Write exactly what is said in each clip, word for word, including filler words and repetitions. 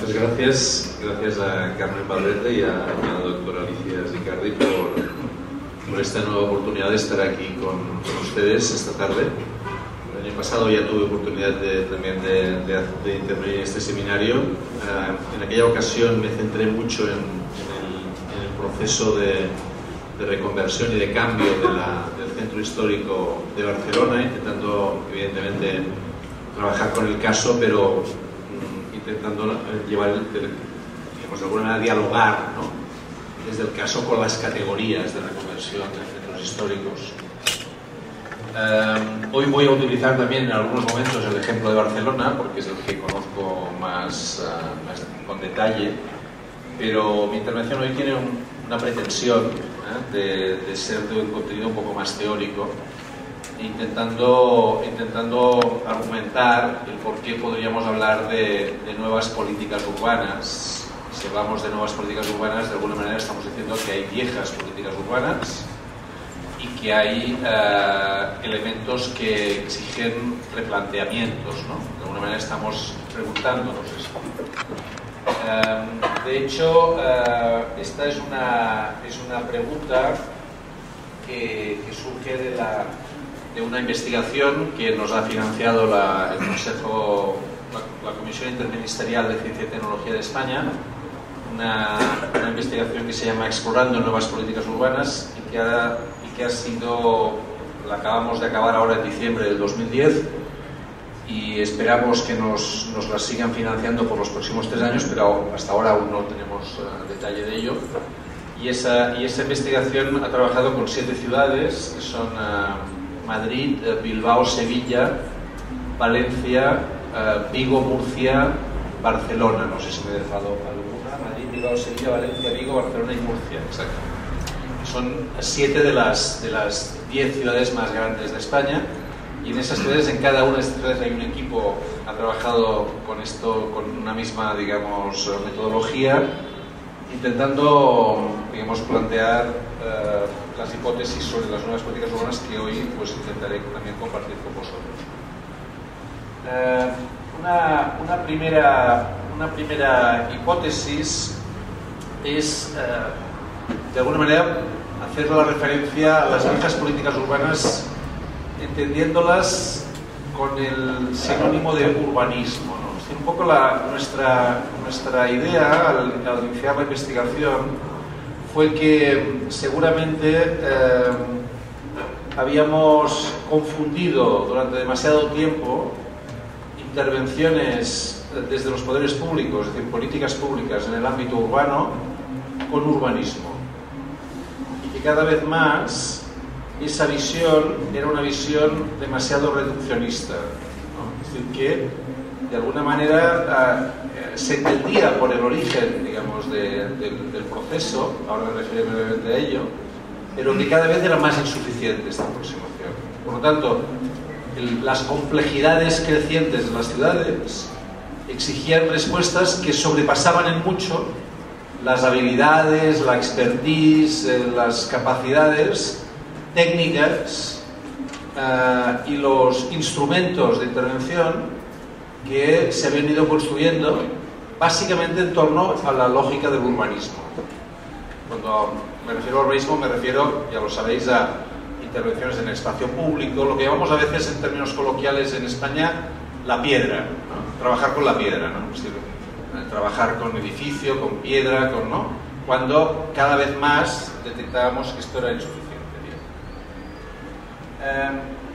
Pues gracias, gracias a Carmen Valverde y a, y a la doctora Alicia Zicardi por, por esta nueva oportunidad de estar aquí con, con ustedes esta tarde. El año pasado ya tuve oportunidad de, también de, de, de intervenir en este seminario. Uh, en aquella ocasión me centré mucho en, en, el, en el proceso de, de reconversión y de cambio de la, del centro histórico de Barcelona, intentando evidentemente trabajar con el caso, pero intentando llevar, digamos, de alguna manera dialogar, ¿no?, desde el caso con las categorías de reconversión de centros históricos. Um, hoy voy a utilizar también en algunos momentos el ejemplo de Barcelona, porque es el que conozco más, uh, más con detalle, pero mi intervención hoy tiene un, una pretensión ¿eh? de, de ser de un contenido un poco más teórico, Intentando, intentando argumentar el por qué podríamos hablar de, de nuevas políticas urbanas. Si hablamos de nuevas políticas urbanas, de alguna manera estamos diciendo que hay viejas políticas urbanas y que hay uh, elementos que exigen replanteamientos, ¿no? De alguna manera estamos preguntándonos eso. Uh, de hecho, uh, esta es una, es una pregunta que, que surge de la... de una investigación que nos ha financiado la, el Consejo, la, la Comisión Interministerial de Ciencia y Tecnología de España, una, una investigación que se llama Explorando Nuevas Políticas Urbanas y que, ha, y que ha sido, la acabamos de acabar ahora en diciembre del dos mil diez y esperamos que nos, nos la sigan financiando por los próximos tres años, pero hasta ahora aún no tenemos uh, detalle de ello. Y esa, y esa investigación ha trabajado con siete ciudades que son uh, Madrid, Bilbao, Sevilla, Valencia, uh, Vigo, Murcia, Barcelona. No sé si me he dejado alguna. Madrid, Bilbao, Sevilla, Valencia, Vigo, Barcelona y Murcia. Exacto. Son siete de las, de las diez ciudades más grandes de España. Y en esas ciudades, en cada una de estas ciudades hay un equipo que ha trabajado con esto, con una misma, digamos, metodología, intentando, digamos, plantear uh, las hipótesis sobre las nuevas políticas urbanas que hoy pues intentaré también compartir con vosotros. Uh, una, una, primera, una primera hipótesis es, uh, de alguna manera, hacer la referencia a las viejas políticas urbanas entendiéndolas con el sinónimo de urbanismo, ¿no? Es decir, un poco la, nuestra, nuestra idea al, al iniciar la investigación fue que seguramente eh, habíamos confundido durante demasiado tiempo intervenciones desde los poderes públicos, es decir, políticas públicas en el ámbito urbano, con urbanismo. Y que cada vez más esa visión era una visión demasiado reduccionista, ¿no? Es decir, que de alguna manera uh, se entendía por el origen, digamos, de, de, del proceso, ahora me refiero brevemente a ello, pero que cada vez era más insuficiente esta aproximación. Por lo tanto, el, las complejidades crecientes de las ciudades exigían respuestas que sobrepasaban en mucho las habilidades, la expertise, eh, las capacidades técnicas uh, y los instrumentos de intervención que se habían ido construyendo básicamente en torno a la lógica del urbanismo. Cuando me refiero al urbanismo me refiero, ya lo sabéis, a intervenciones en el espacio público, lo que llamamos a veces en términos coloquiales en España la piedra, ¿no? Trabajar con la piedra, ¿no? Es decir, trabajar con edificio, con piedra, con, ¿no? Cuando cada vez más detectábamos que esto era insuficiente. Eh,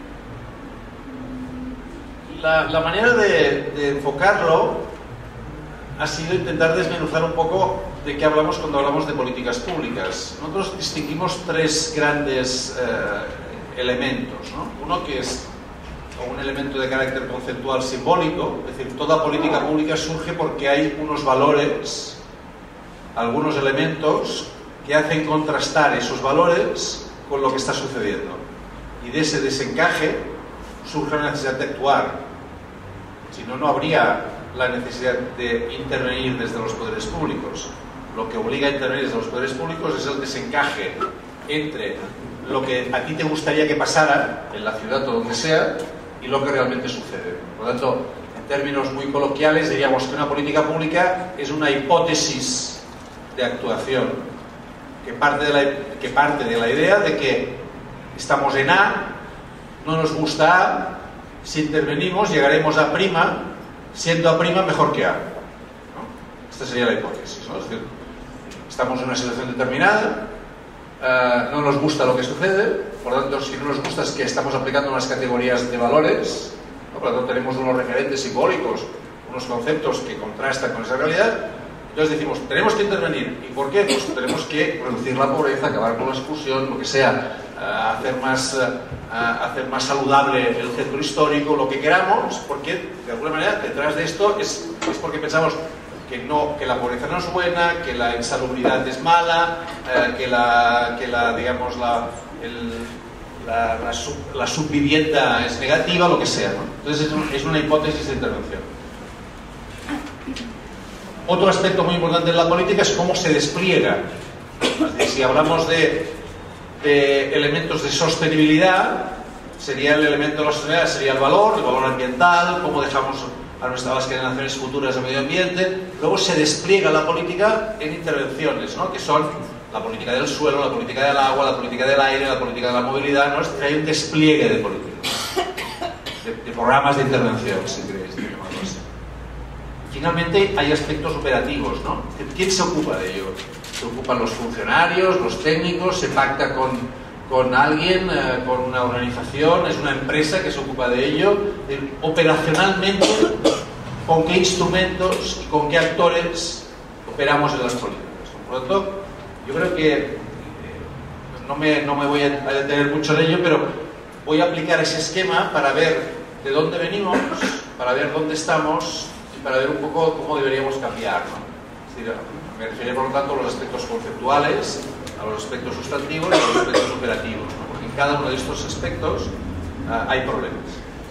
la, la manera de, de enfocarlo ha sido intentar desmenuzar un poco de qué hablamos cuando hablamos de políticas públicas. Nosotros distinguimos tres grandes eh, elementos, ¿no? Uno que es un elemento de carácter conceptual simbólico, es decir, toda política pública surge porque hay unos valores, algunos elementos que hacen contrastar esos valores con lo que está sucediendo. Y de ese desencaje surge la necesidad de actuar. Si no, no habría la necesidad de intervenir desde los poderes públicos. Lo que obliga a intervenir desde los poderes públicos es el desencaje entre lo que a ti te gustaría que pasara en la ciudad o donde sea y lo que realmente sucede. Por lo tanto, en términos muy coloquiales diríamos que una política pública es una hipótesis de actuación que parte de la, que parte de la idea de que estamos en A, no nos gusta A, si intervenimos llegaremos a prima, siendo A prima mejor que A, ¿no? Esta sería la hipótesis, ¿no? Es decir, estamos en una situación determinada, uh, no nos gusta lo que sucede, por lo tanto, si no nos gusta es que estamos aplicando unas categorías de valores, ¿no? Por lo tanto, tenemos unos referentes simbólicos, unos conceptos que contrastan con esa realidad. Entonces decimos, tenemos que intervenir. ¿Y por qué? Pues tenemos que reducir la pobreza, acabar con la exclusión, lo que sea, uh, hacer, más, uh, hacer más saludable el centro histórico, lo que queramos, porque de alguna manera detrás de esto es, es porque pensamos que, no, que la pobreza no es buena, que la insalubridad es mala, uh, que, la, que la, digamos, la, el, la, la, sub, la subvivienda es negativa, lo que sea, ¿no? Entonces es, un, es una hipótesis de intervención. Otro aspecto muy importante en la política es cómo se despliega. Si hablamos de, de elementos de sostenibilidad, sería el elemento de la sostenibilidad, sería el valor, el valor ambiental, cómo dejamos a nuestras generaciones futuras el medio ambiente. Luego se despliega la política en intervenciones, ¿no? Que son la política del suelo, la política del agua, la política del aire, la política de la movilidad, ¿no? Es decir, hay un despliegue de política, de, de programas de intervención, si queréis. Finalmente hay aspectos operativos, ¿no? ¿Quién se ocupa de ello? Se ocupan los funcionarios, los técnicos, se pacta con, con alguien, eh, con una organización, es una empresa que se ocupa de ello. Eh, operacionalmente, ¿con qué instrumentos y con qué actores operamos en las políticas? Por lo tanto, yo creo que eh, no, me, no me voy a detener mucho en ello, pero voy a aplicar ese esquema para ver de dónde venimos, para ver dónde estamos, para ver un poco cómo deberíamos cambiar, ¿no? Es decir, me refiero por lo tanto a los aspectos conceptuales, a los aspectos sustantivos y a los aspectos operativos, ¿no? Porque en cada uno de estos aspectos uh, hay problemas.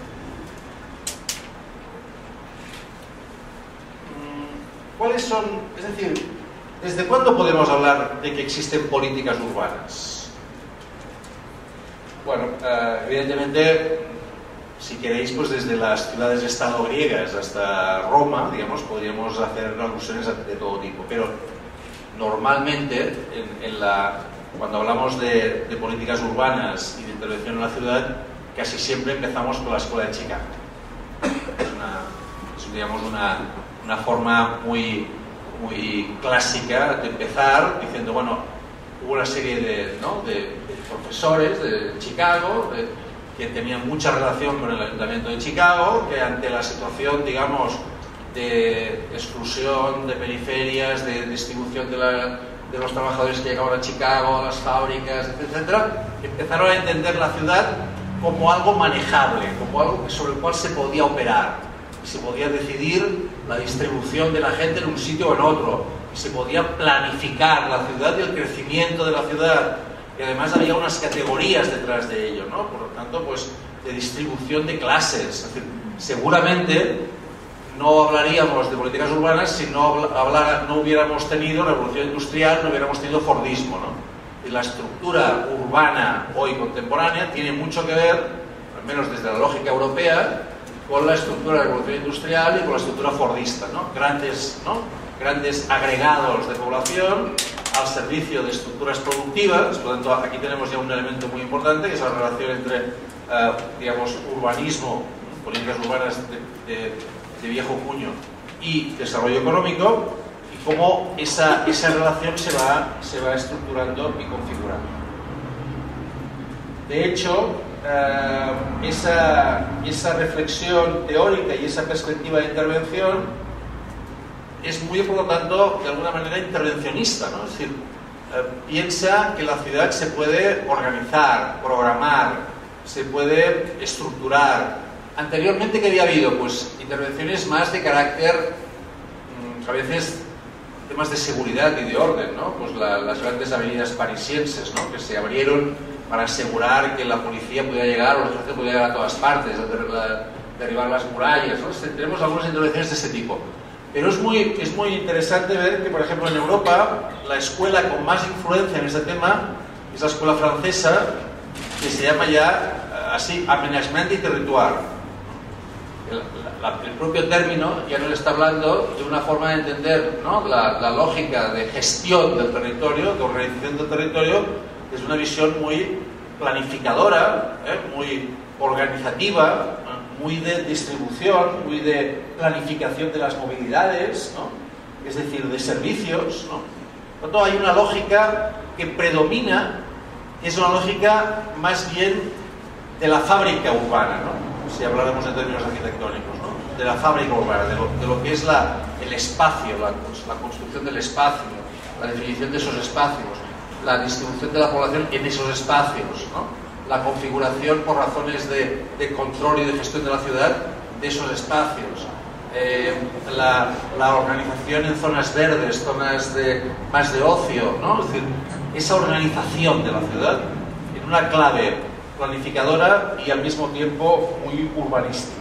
¿Cuáles son? Es decir, ¿desde cuándo podemos hablar de que existen políticas urbanas? Bueno, uh, evidentemente, si queréis, pues desde las ciudades de estado griegas hasta Roma, digamos, podríamos hacer alusiones de todo tipo, pero normalmente en, en la, cuando hablamos de, de políticas urbanas y de intervención en la ciudad, casi siempre empezamos con la escuela de Chicago. Es, una, es digamos, una, una forma muy, muy clásica de empezar diciendo, bueno, hubo una serie de, ¿no? de, de profesores de Chicago, de, que tenían mucha relación con el Ayuntamiento de Chicago, que ante la situación, digamos, de exclusión, de periferias, de distribución de, la, de los trabajadores que llegaban a Chicago, a las fábricas, etcétera, empezaron a entender la ciudad como algo manejable, como algo sobre el cual se podía operar, y se podía decidir la distribución de la gente en un sitio o en otro, y se podía planificar la ciudad y el crecimiento de la ciudad. Y además había unas categorías detrás de ello, ¿no? Por lo tanto, pues, de distribución de clases. Es decir, seguramente no hablaríamos de políticas urbanas si no, hablara, no hubiéramos tenido revolución industrial, no hubiéramos tenido Fordismo, ¿no? Y la estructura urbana hoy contemporánea tiene mucho que ver, al menos desde la lógica europea, con la estructura de la revolución industrial y con la estructura fordista, ¿no? Grandes, ¿no? Grandes agregados de población al servicio de estructuras productivas. Por lo tanto, aquí tenemos ya un elemento muy importante, que es la relación entre, uh, digamos, urbanismo, políticas urbanas de, de, de viejo cuño y desarrollo económico, y cómo esa, esa relación se va, se va estructurando y configurando. De hecho, uh, esa, esa reflexión teórica y esa perspectiva de intervención es muy, por lo tanto, de alguna manera intervencionista, ¿no? Es decir, eh, piensa que la ciudad se puede organizar, programar, se puede estructurar. Anteriormente, ¿qué había habido? Pues intervenciones más de carácter, mmm, a veces, temas de seguridad y de orden, ¿no? Pues la, las grandes avenidas parisienses, ¿no? Que se abrieron para asegurar que la policía pudiera llegar o el ejército pudiera llegar a todas partes, a derribar las murallas, ¿no? Tenemos algunas intervenciones de ese tipo. Pero es muy, es muy interesante ver que, por ejemplo, en Europa, la escuela con más influencia en este tema es la escuela francesa, que se llama ya así, Aménagement du territoire. el, la, el propio término ya nos está hablando de una forma de entender, ¿no?, la, la lógica de gestión del territorio, de organización del territorio, es una visión muy planificadora, ¿eh?, muy organizativa, ¿eh?, muy de distribución, muy de planificación de las movilidades, ¿no?, es decir, de servicios, ¿no? Por lo tanto, hay una lógica que predomina, que es una lógica más bien de la fábrica urbana, ¿no?, si habláramos en términos arquitectónicos, ¿no?, de la fábrica urbana, de lo, de lo que es la, el espacio, la, la construcción del espacio, la definición de esos espacios, la distribución de la población en esos espacios, ¿no?, la configuración por razones de, de control y de gestión de la ciudad de esos espacios, eh, la, la organización en zonas verdes, zonas de, más de ocio, ¿no?, es decir, esa organización de la ciudad en una clave planificadora y al mismo tiempo muy urbanística.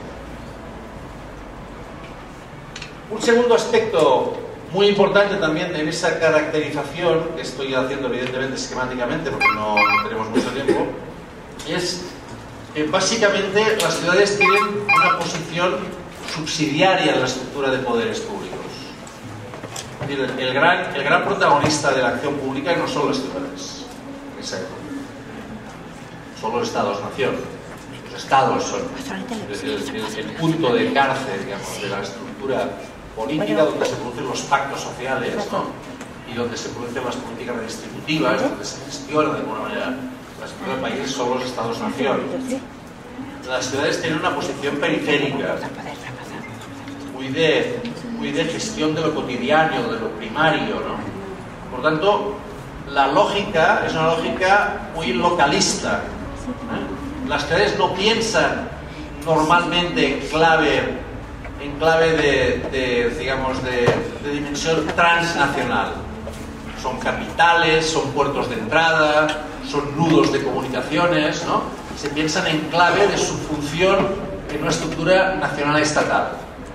Un segundo aspecto muy importante también en esa caracterización, que estoy haciendo evidentemente esquemáticamente porque no tenemos mucho tiempo, es que básicamente las ciudades tienen una posición subsidiaria en la estructura de poderes públicos. Es decir, el gran, el gran protagonista de la acción pública no son las ciudades en esa época, son los estados-nación. Los estados son el, el, el punto de cárcel, digamos, de la estructura política, donde se producen los pactos sociales, ¿no?, y donde se producen las políticas redistributivas, donde se gestiona de alguna manera la estructura del país, son los estados-nación. Las ciudades tienen una posición periférica, muy de, muy de gestión de lo cotidiano, de lo primario, ¿no? Por tanto, la lógica es una lógica muy localista, ¿eh? Las ciudades no piensan normalmente en clave en clave de, de digamos, de, de dimensión transnacional. Son capitales, son puertos de entrada, son nudos de comunicaciones, ¿no? Se piensan en clave de su función en una estructura nacional estatal.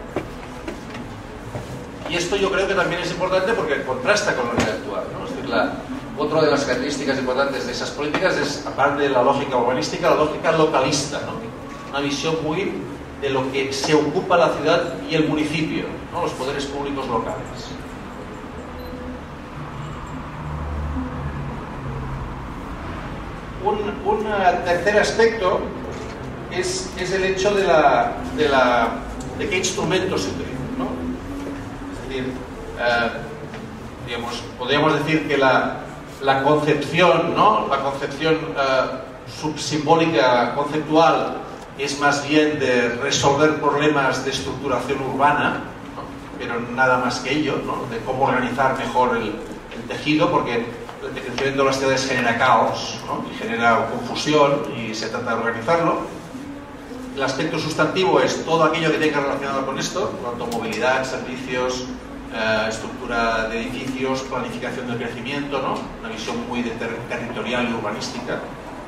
Y esto yo creo que también es importante porque contrasta con la realidad actual, ¿no? Es decir, la, otra de las características importantes de esas políticas es, aparte de la lógica urbanística, la lógica localista, ¿no? Una visión muy de lo que se ocupa la ciudad y el municipio, ¿no?, los poderes públicos locales. Un, un tercer aspecto es, es el hecho de, la, de, la, de qué instrumentos se utilizan, ¿no? Es decir, eh, digamos, podríamos decir que la, la concepción, ¿no?, la concepción eh, subsimbólica, conceptual, es más bien de resolver problemas de estructuración urbana, ¿no?, pero nada más que ello, ¿no?, de cómo organizar mejor el, el tejido, porque el crecimiento de las ciudades genera caos, ¿no?, y genera confusión y se trata de organizarlo. El aspecto sustantivo es todo aquello que tenga relacionado con esto, tanto movilidad, servicios, eh, estructura de edificios, planificación del crecimiento, ¿no?, una visión muy de ter territorial y urbanística,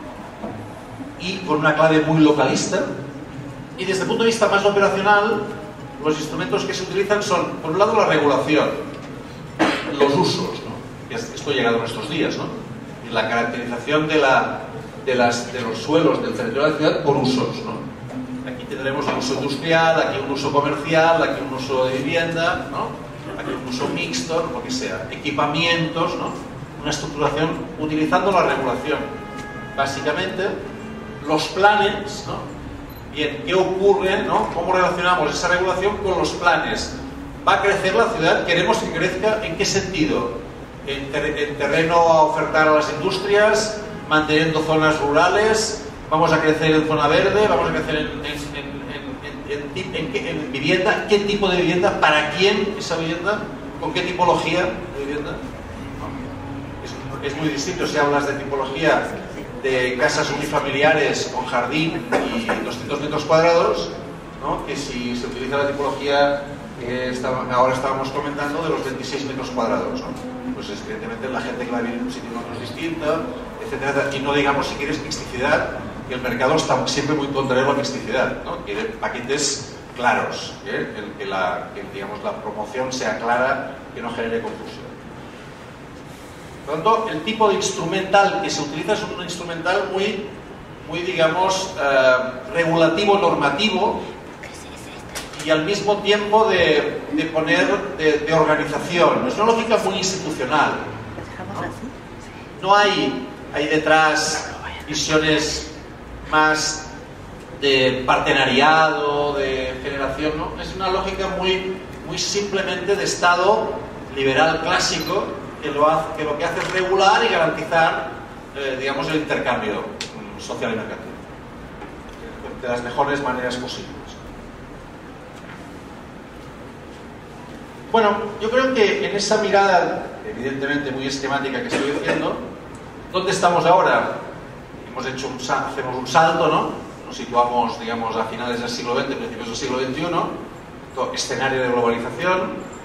y con una clave muy localista. Y desde el punto de vista más operacional, los instrumentos que se utilizan son, por un lado, la regulación, los usos, ¿no?, esto ha llegado a nuestros días, ¿no?, y la caracterización de, la, de, las, de los suelos del territorio de la ciudad por usos, ¿no? Aquí tendremos un uso industrial, aquí un uso comercial, aquí un uso de vivienda, ¿no?, aquí un uso mixto, lo que sea, equipamientos, ¿no?, una estructuración utilizando la regulación. Básicamente, los planes, ¿no? Bien, ¿qué ocurre, ¿no?, cómo relacionamos esa regulación con los planes? ¿Va a crecer la ciudad? ¿Queremos que crezca? ¿En qué sentido? ¿En, ter en terreno a ofertar a las industrias? ¿Manteniendo zonas rurales? ¿Vamos a crecer en zona verde? ¿Vamos a crecer en, en, en, en, en, en, en vivienda? ¿Qué tipo de vivienda? ¿Para quién esa vivienda? ¿Con qué tipología de vivienda? ¿No? Es, es muy distinto si hablas de tipología de casas unifamiliares con jardín y doscientos metros cuadrados, ¿no?, que si se utiliza la tipología que estaba, ahora estábamos comentando de los veintiséis metros cuadrados, ¿no? Pues evidentemente la gente que va a vivir en un sitio en otro es distinta, etcétera. Y no digamos, si quieres, mixticidad, que el mercado está siempre muy contrario a la mixticidad, ¿no? Quiere paquetes claros, ¿eh?, el que, la, que digamos, la promoción sea clara, que no genere confusión. Por lo tanto, el tipo de instrumental que se utiliza es un instrumental muy, muy digamos, eh, regulativo, normativo, y al mismo tiempo de, de poner, de, de organización. Es una lógica muy institucional, ¿no? No hay, hay detrás visiones más de partenariado, de generación, ¿no? Es una lógica muy, muy simplemente de Estado liberal clásico que lo, hace, que lo que hace es regular y garantizar, eh, digamos, el intercambio social y mercantil de las mejores maneras posibles. Bueno, yo creo que en esa mirada, evidentemente muy esquemática que estoy haciendo, ¿dónde estamos ahora? Hemos hecho un, hacemos un salto, ¿no? Nos situamos, digamos, a finales del siglo veinte, principios del siglo veintiuno, todo escenario de globalización,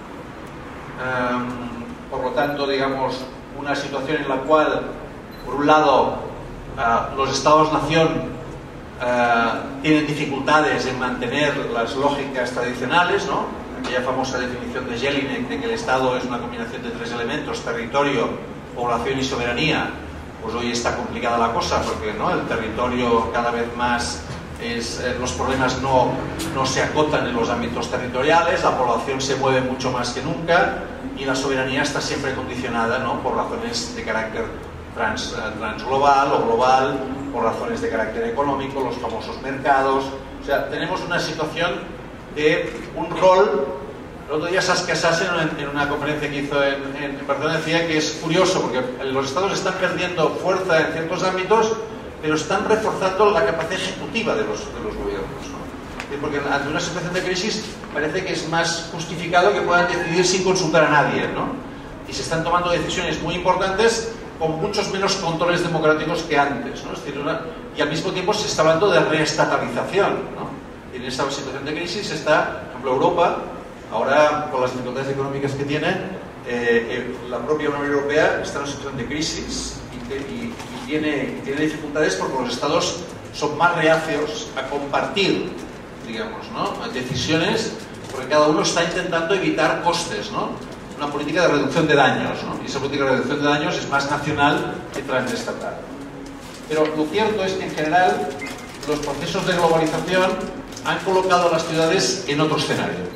um, por lo tanto, digamos, una situación en la cual, por un lado, uh, los estados-nación uh, tienen dificultades en mantener las lógicas tradicionales, ¿no? Aquella famosa definición de Jelinek de que el Estado es una combinación de tres elementos: territorio, población y soberanía. Pues hoy está complicada la cosa porque, ¿no?, el territorio cada vez más es, eh, los problemas no, no se acotan en los ámbitos territoriales, la población se mueve mucho más que nunca y la soberanía está siempre condicionada, ¿no?, por razones de carácter trans, eh, transglobal o global, por razones de carácter económico, los famosos mercados. O sea, tenemos una situación de un rol. El otro día Saskia Sassen, en una conferencia que hizo en, en, en Barcelona, decía que es curioso porque los estados están perdiendo fuerza en ciertos ámbitos, pero están reforzando la capacidad ejecutiva de los, de los gobiernos, ¿no? Porque ante una situación de crisis parece que es más justificado que puedan decidir sin consultar a nadie, ¿no? Y se están tomando decisiones muy importantes con muchos menos controles democráticos que antes, ¿no? Es decir, una, y al mismo tiempo se está hablando de reestatalización, ¿no? Y en esa situación de crisis está, por ejemplo, Europa. Ahora, con las dificultades económicas que tiene, eh, eh, la propia Unión Europea está en una situación de crisis y, que, y, y tiene, tiene dificultades porque los estados son más reacios a compartir, digamos, ¿no?, decisiones, porque cada uno está intentando evitar costes, ¿no? Una política de reducción de daños, ¿no? Y esa política de reducción de daños es más nacional que transestatal. Pero lo cierto es que, en general, los procesos de globalización han colocado a las ciudades en otro escenario.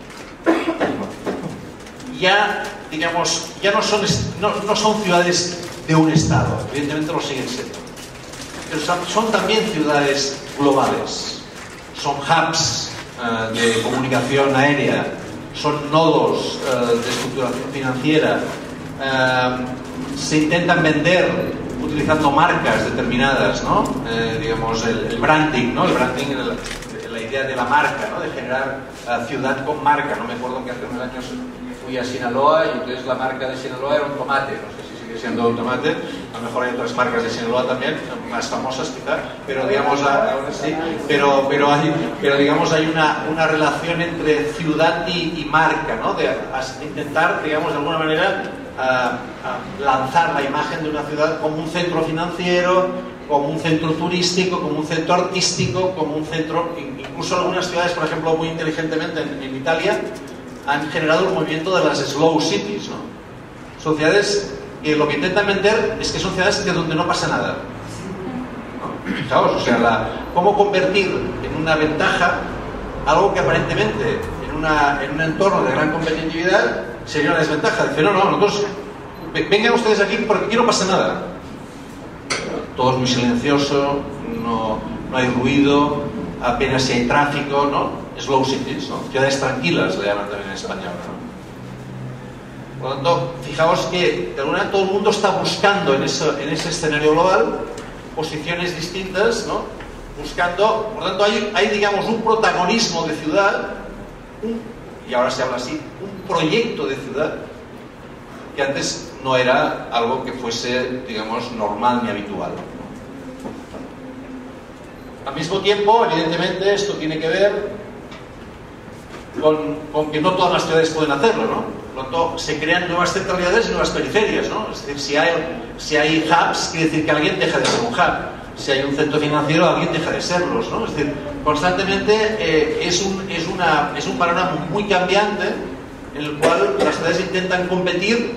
Ya, digamos, ya no son, no, no son ciudades de un estado, evidentemente lo siguen siendo, pero son, son también ciudades globales, son hubs uh, de comunicación aérea, son nodos uh, de estructuración financiera, uh, se intentan vender utilizando marcas determinadas, ¿no? Eh, digamos, el, el branding, ¿no? El branding, el, la idea de la marca, ¿no?, de generar uh, ciudad con marca. No me acuerdo que hace unos años fui a Sinaloa y entonces la marca de Sinaloa era un tomate. No sé si sigue siendo un tomate, a lo mejor hay otras marcas de Sinaloa también, más famosas quizá, pero digamos, ahora sí, pero, pero, hay, pero digamos hay una, una relación entre ciudad y, y marca, ¿no?, de a, intentar, digamos, de alguna manera a, a lanzar la imagen de una ciudad como un centro financiero, como un centro turístico, como un centro artístico, como un centro, incluso algunas ciudades, por ejemplo, muy inteligentemente en, en Italia, han generado el movimiento de las slow cities, ¿no? Son ciudades que lo que intentan vender es que son ciudades de donde no pasa nada, ¿no? Fijaos, o sea, la, cómo convertir en una ventaja algo que aparentemente en, una, en un entorno de gran competitividad sería una desventaja. Dice, no, no, nosotros, vengan ustedes aquí porque aquí no pasa nada. Todo es muy silencioso, no, no hay ruido, apenas si hay tráfico, ¿no? Slow cities, ¿no? Ciudades tranquilas, le llaman también en español, ¿no? Por lo tanto, fijaos que de alguna manera todo el mundo está buscando en, eso, en ese escenario global posiciones distintas, ¿no? Buscando, por lo tanto, hay, hay, digamos, un protagonismo de ciudad, un, y ahora se habla así, un proyecto de ciudad, que antes no era algo que fuese, digamos, normal ni habitual. Al mismo tiempo, evidentemente, esto tiene que ver con, con que no todas las ciudades pueden hacerlo, ¿no? Por lo tanto, se crean nuevas centralidades y nuevas periferias, ¿no? Es decir, si hay, si hay hubs, quiere decir que alguien deja de ser un hub. Si hay un centro financiero, alguien deja de serlos, ¿no? Es decir, constantemente eh, es, un, es, una, es un panorama muy cambiante en el cual las ciudades intentan competir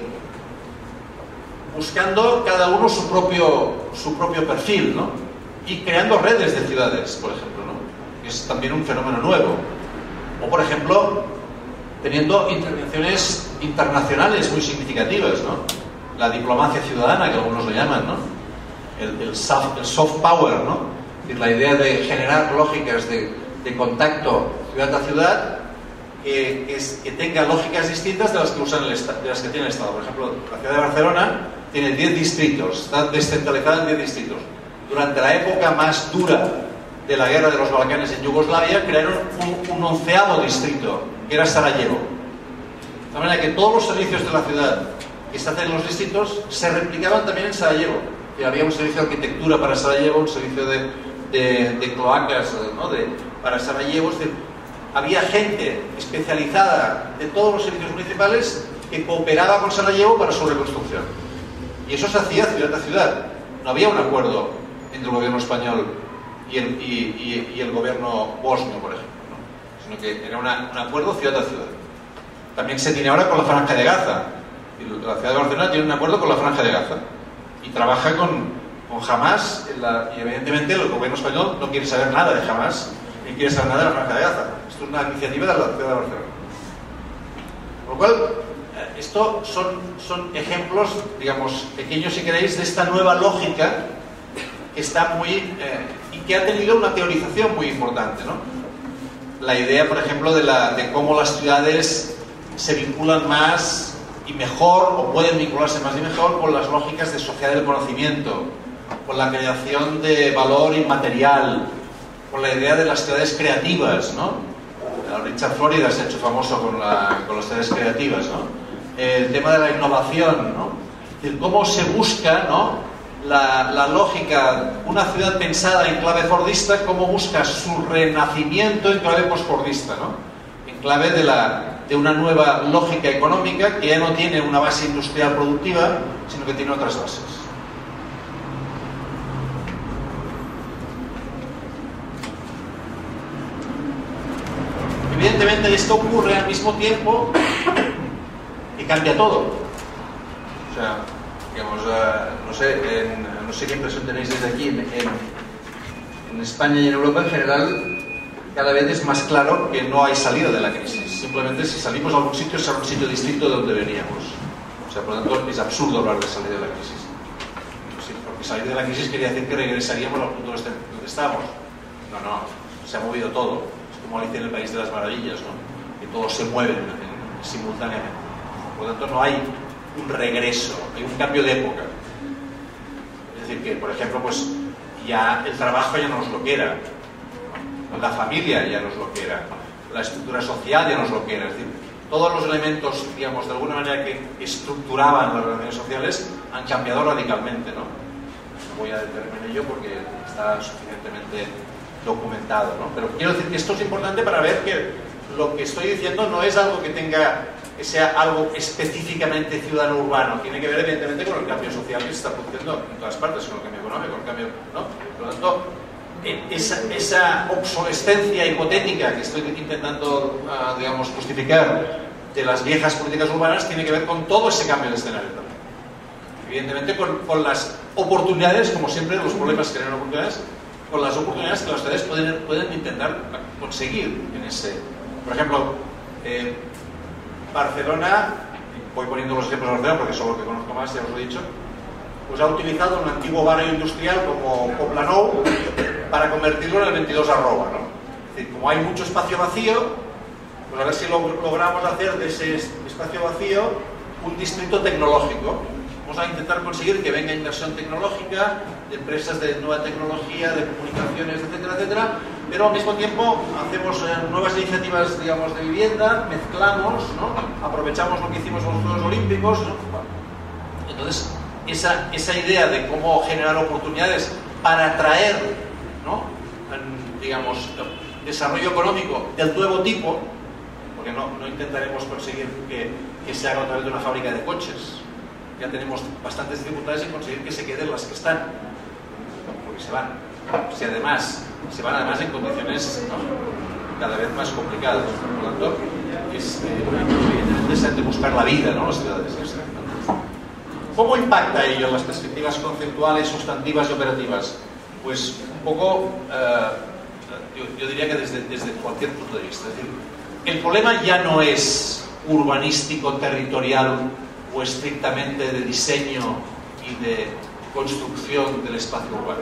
buscando cada uno su propio, su propio perfil, ¿no? Y creando redes de ciudades, por ejemplo, ¿no? Que es también un fenómeno nuevo. O, por ejemplo, teniendo intervenciones internacionales muy significativas, ¿no? La diplomacia ciudadana, que algunos lo llaman, ¿no? El, el, soft, el soft power, ¿no? Es decir, la idea de generar lógicas de, de contacto ciudad a ciudad que, que, es, que tenga lógicas distintas de las que usan el, de las que tiene el Estado. Por ejemplo, la ciudad de Barcelona tiene diez distritos, está descentralizada en diez distritos. Durante la época más dura de la guerra de los Balcanes en Yugoslavia, crearon un, un onceavo distrito, que era Sarajevo. De manera que todos los servicios de la ciudad que se hacen en los distritos se replicaban también en Sarajevo. Y había un servicio de arquitectura para Sarajevo, un servicio de, de, de cloacas, ¿no? de, para Sarajevo. Es decir, había gente especializada de todos los servicios municipales que cooperaba con Sarajevo para su reconstrucción. Y eso se hacía ciudad a ciudad. No había un acuerdo entre el gobierno español y el, y, y, y el gobierno bosnio, por ejemplo, ¿no? Sino que era una, un acuerdo ciudad a ciudad. También se tiene ahora con la Franja de Gaza. La ciudad de Barcelona tiene un acuerdo con la Franja de Gaza y trabaja con, con Hamas, en la, y evidentemente el gobierno español no quiere saber nada de Hamas ni quiere saber nada de la Franja de Gaza. Esto es una iniciativa de la ciudad de Barcelona. Por lo cual, esto son, son ejemplos, digamos, pequeños si queréis, de esta nueva lógica que está muy eh, y que ha tenido una teorización muy importante, ¿no? La idea, por ejemplo, de, la, de cómo las ciudades se vinculan más y mejor, o pueden vincularse más y mejor con las lógicas de sociedad del conocimiento, con la creación de valor inmaterial, con la idea de las ciudades creativas, ¿no? Richard Florida se ha hecho famoso con, la, con las ciudades creativas, ¿no? El tema de la innovación, ¿no? Es decir, cómo se busca, ¿no? la, la lógica, una ciudad pensada en clave fordista, cómo busca su renacimiento en clave postfordista, ¿no? En clave de, la, de una nueva lógica económica que ya no tiene una base industrial productiva, sino que tiene otras bases. Evidentemente esto ocurre al mismo tiempo y cambia todo. O sea, digamos, uh, no sé, en, no sé qué impresión tenéis desde aquí, en, en, en España y en Europa en general, cada vez es más claro que no hay salida de la crisis. Simplemente si salimos a algún sitio, será un sitio distinto de donde veníamos. O sea, por lo tanto, es absurdo hablar de salir de la crisis. Sí, porque salir de la crisis quería decir que regresaríamos al punto donde estábamos. No, no, se ha movido todo. Como dice en el País de las Maravillas, ¿no? Que todos se mueven en, simultáneamente. Por lo tanto, no hay un regreso, hay un cambio de época. Es decir, que, por ejemplo, pues ya el trabajo ya no nos lo quiera, ¿no? La familia ya nos lo quiera, la estructura social ya nos lo quiera. Es decir, todos los elementos, digamos, de alguna manera que estructuraban las relaciones sociales han cambiado radicalmente, ¿no? No voy a detenerme en ello porque está suficientemente documentado, ¿no? Pero quiero decir que esto es importante para ver que lo que estoy diciendo no es algo que tenga, que sea algo específicamente ciudadano urbano, tiene que ver evidentemente con el cambio social que se está produciendo en todas partes, con el cambio económico, con el cambio, ¿no? Por lo tanto, esa, esa obsolescencia hipotética que estoy intentando, uh, digamos, justificar de las viejas políticas urbanas tiene que ver con todo ese cambio de escenario también. Evidentemente con, con las oportunidades, como siempre, los problemas crean oportunidades, con las oportunidades que las ciudades pueden, pueden intentar conseguir en ese. Por ejemplo, eh, Barcelona, voy poniendo los ejemplos de Barcelona porque son los que conozco más, ya os lo he dicho, pues ha utilizado un antiguo barrio industrial como Poblenou para convertirlo en el veintidós arroba, ¿no? Es decir, como hay mucho espacio vacío, pues a ver si lo, logramos hacer de ese espacio vacío un distrito tecnológico. Vamos a intentar conseguir que venga inversión tecnológica, de empresas de nueva tecnología, de comunicaciones, etcétera, etcétera, pero al mismo tiempo hacemos eh, nuevas iniciativas, digamos, de vivienda, mezclamos, ¿no? Aprovechamos lo que hicimos en los Juegos Olímpicos, ¿no? Entonces, esa, esa idea de cómo generar oportunidades para atraer, ¿no? En, digamos, desarrollo económico del nuevo tipo, porque no, no intentaremos conseguir que, que se haga a través de una fábrica de coches. Ya tenemos bastantes dificultades en conseguir que se queden las que están, porque se van. Si además, se van además en condiciones, ¿no? cada vez más complicadas. Por lo tanto, es interesante buscar la vida, ¿no? Las ciudades. ¿Cómo impacta ello en las perspectivas conceptuales, sustantivas y operativas? Pues un poco, eh, yo, yo diría que desde, desde cualquier punto de vista. Es decir, el problema ya no es urbanístico, territorial o estrictamente de diseño y de construcción del espacio urbano.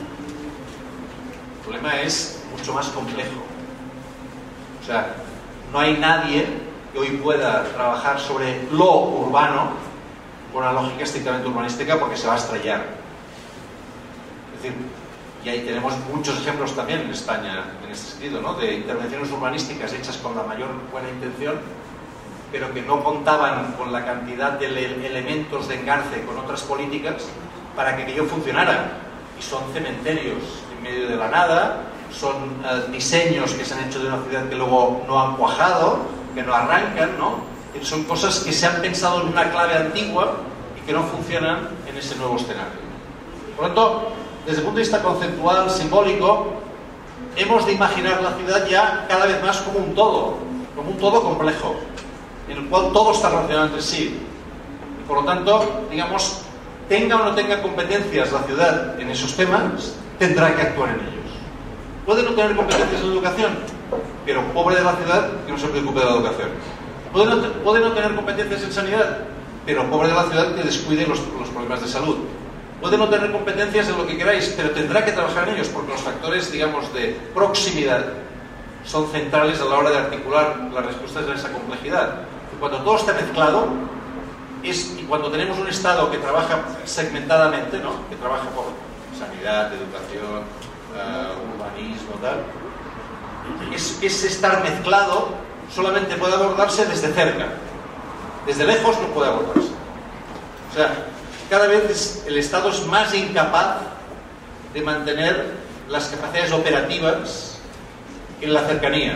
El problema es mucho más complejo. O sea, no hay nadie que hoy pueda trabajar sobre lo urbano con una lógica estrictamente urbanística porque se va a estrellar. Es decir, y ahí tenemos muchos ejemplos también en España en este sentido, ¿no? De intervenciones urbanísticas hechas con la mayor buena intención, pero que no contaban con la cantidad de ele elementos de engarce con otras políticas para que aquello funcionara. Y son cementerios en medio de la nada, son uh, diseños que se han hecho de una ciudad que luego no han cuajado, que no arrancan, ¿no? Y son cosas que se han pensado en una clave antigua y que no funcionan en ese nuevo escenario. Por lo tanto, desde el punto de vista conceptual, simbólico, hemos de imaginar la ciudad ya cada vez más como un todo, como un todo complejo, en el cual todo está relacionado entre sí. Y por lo tanto, digamos, tenga o no tenga competencias la ciudad en esos temas, tendrá que actuar en ellos. Puede no tener competencias en educación, pero pobre de la ciudad que no se preocupe de la educación. Puede no, puede no tener competencias en sanidad, pero pobre de la ciudad que descuide los, los problemas de salud. Puede no tener competencias en lo que queráis, pero tendrá que trabajar en ellos, porque los factores, digamos, de proximidad son centrales a la hora de articular las respuestas a esa complejidad. Y cuando todo está mezclado, es, y cuando tenemos un Estado que trabaja segmentadamente, ¿no? Que trabaja por sanidad, educación, uh, urbanismo, tal, es, es estar mezclado, solamente puede abordarse desde cerca. Desde lejos no puede abordarse. O sea, cada vez el Estado es más incapaz de mantener las capacidades operativas en la cercanía.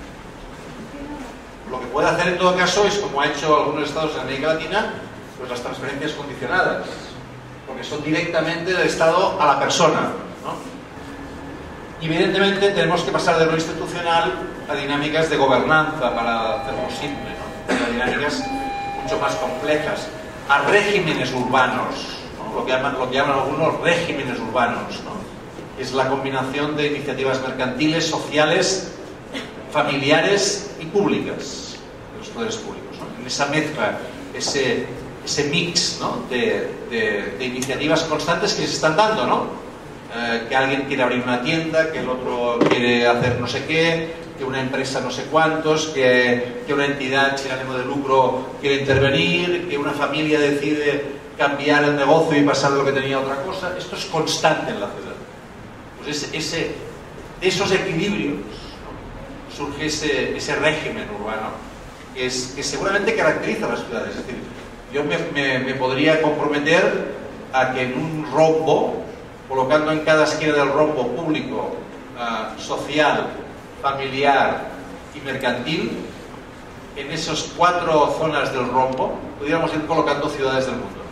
Lo que puede hacer en todo caso es, como ha hecho algunos estados en América Latina, pues las transferencias condicionadas, porque son directamente del Estado a la persona, ¿no? Y evidentemente tenemos que pasar de lo institucional a dinámicas de gobernanza para hacerlo simple, ¿no? A dinámicas mucho más complejas, a regímenes urbanos, ¿no? Lo que llaman, lo que llaman algunos regímenes urbanos, ¿no? Es la combinación de iniciativas mercantiles, sociales, familiares y públicas, de los poderes públicos, ¿no? En esa mezcla, ese, ese mix, ¿no? de, de, de iniciativas constantes que se están dando, ¿no? Eh, que alguien quiere abrir una tienda, que el otro quiere hacer no sé qué, que una empresa no sé cuántos, que, que una entidad sin ánimo de lucro quiere intervenir, que una familia decide cambiar el negocio y pasar de lo que tenía a otra cosa. Esto es constante en la ciudad. Pues ese, ese, esos equilibrios, ¿no? Surge ese, ese régimen urbano que, es, que seguramente caracteriza a las ciudades. Es decir, yo me, me, me podría comprometer a que en un rombo, colocando en cada esquina del rombo público, uh, social, familiar y mercantil, en esas cuatro zonas del rombo pudiéramos ir colocando ciudades del mundo,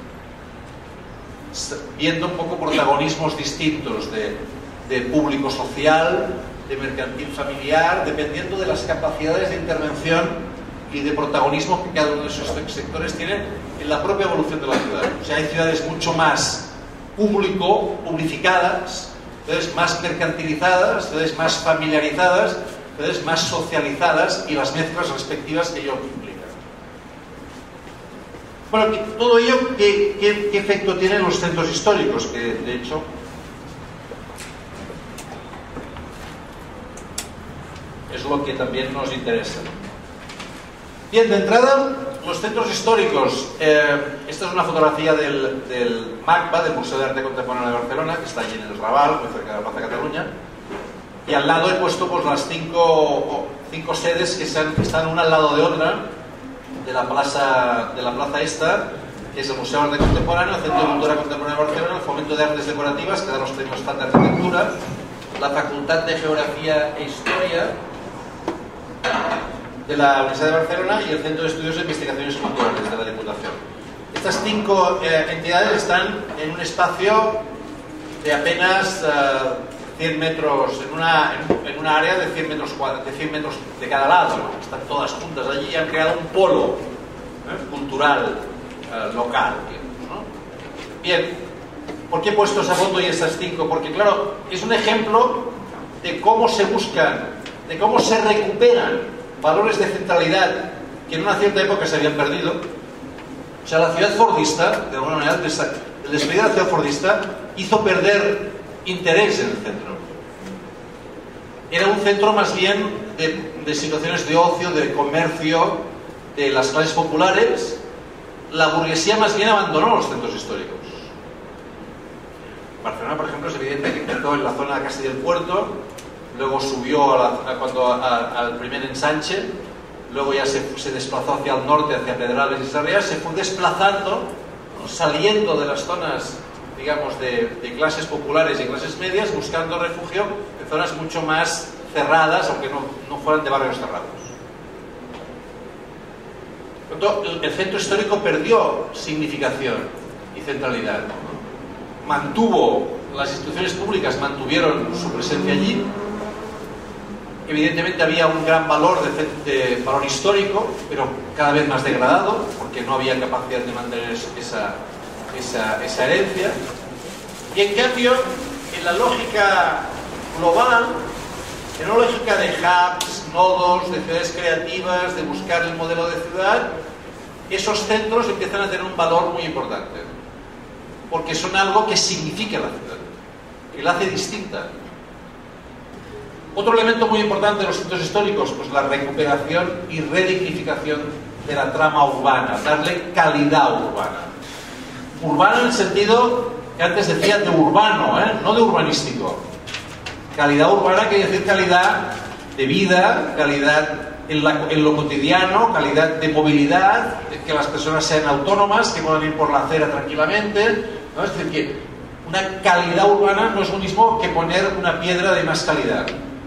viendo un poco protagonismos distintos de, de público social, de mercantil familiar, dependiendo de las capacidades de intervención y de protagonismo que cada uno de esos sectores tiene en la propia evolución de la ciudad. O sea, hay ciudades mucho más público, publificadas, ciudades más mercantilizadas, ciudades más familiarizadas, ciudades más socializadas y las mezclas respectivas que ello implica. Bueno, todo ello, ¿qué, qué, qué efecto tienen los centros históricos? Que de hecho es lo que también nos interesa. Bien, de entrada, los centros históricos. Eh, esta es una fotografía del, del MACBA, del Museo de Arte Contemporáneo de Barcelona, que está allí en el Raval, muy cerca de la Plaza Cataluña. Y al lado he puesto pues, las cinco, cinco sedes que, se han, que están una al lado de otra de la plaza, de la plaza esta, que es el Museo de Arte Contemporáneo, el Centro de Cultura Contemporánea de Barcelona, el Fomento de Artes Decorativas, que da los premios F A T de Arquitectura, la Facultad de Geografía e Historia de la Universidad de Barcelona y el Centro de Estudios e Investigaciones Culturales de la Diputación. Estas cinco eh, entidades están en un espacio de apenas uh, cien metros, en una, en, en una área de cien metros cuadrados, de cien metros de cada lado, ¿no? Están todas juntas allí y han creado un polo ¿eh? cultural uh, local, digamos, ¿no? Bien, ¿por qué he puesto esa foto y estas cinco? Porque claro, es un ejemplo de cómo se buscan, de cómo se recuperan valores de centralidad que en una cierta época se habían perdido. O sea, la ciudad fordista, de alguna manera, el despedir de la ciudad fordista hizo perder interés en el centro. Era un centro más bien de, de situaciones de ocio, de comercio, de las clases populares. La burguesía más bien abandonó los centros históricos. Barcelona, por ejemplo, es evidente que empezó en la zona de Castilla del Puerto, luego subió a la, a cuando, a, al primer ensanche, luego ya se, se desplazó hacia el norte, hacia Pedrales y Sarriá, se fue desplazando, ¿no?, saliendo de las zonas, digamos, de, de clases populares y clases medias, buscando refugio en zonas mucho más cerradas, aunque no, no fueran de barrios cerrados. Por lo tanto, el, el centro histórico perdió significación y centralidad. Mantuvo, las instituciones públicas mantuvieron su presencia allí. Evidentemente había un gran valor de, de valor histórico, pero cada vez más degradado, porque no había capacidad de mantener esa, esa, esa herencia. Y en cambio, en la lógica global, en una lógica de hubs, nodos, de ciudades creativas, de buscar el modelo de ciudad, esos centros empiezan a tener un valor muy importante, porque son algo que significa la ciudad, que la hace distinta. Otro elemento muy importante de los centros históricos, pues la recuperación y redignificación de la trama urbana, darle calidad urbana. Urbana en el sentido que antes decía de urbano, ¿eh? No de urbanístico. Calidad urbana quiere decir calidad de vida, calidad en, la, en lo cotidiano, calidad de movilidad, que las personas sean autónomas, que puedan ir por la acera tranquilamente, ¿no? Es decir, que una calidad urbana no es lo mismo que poner una piedra de más calidad.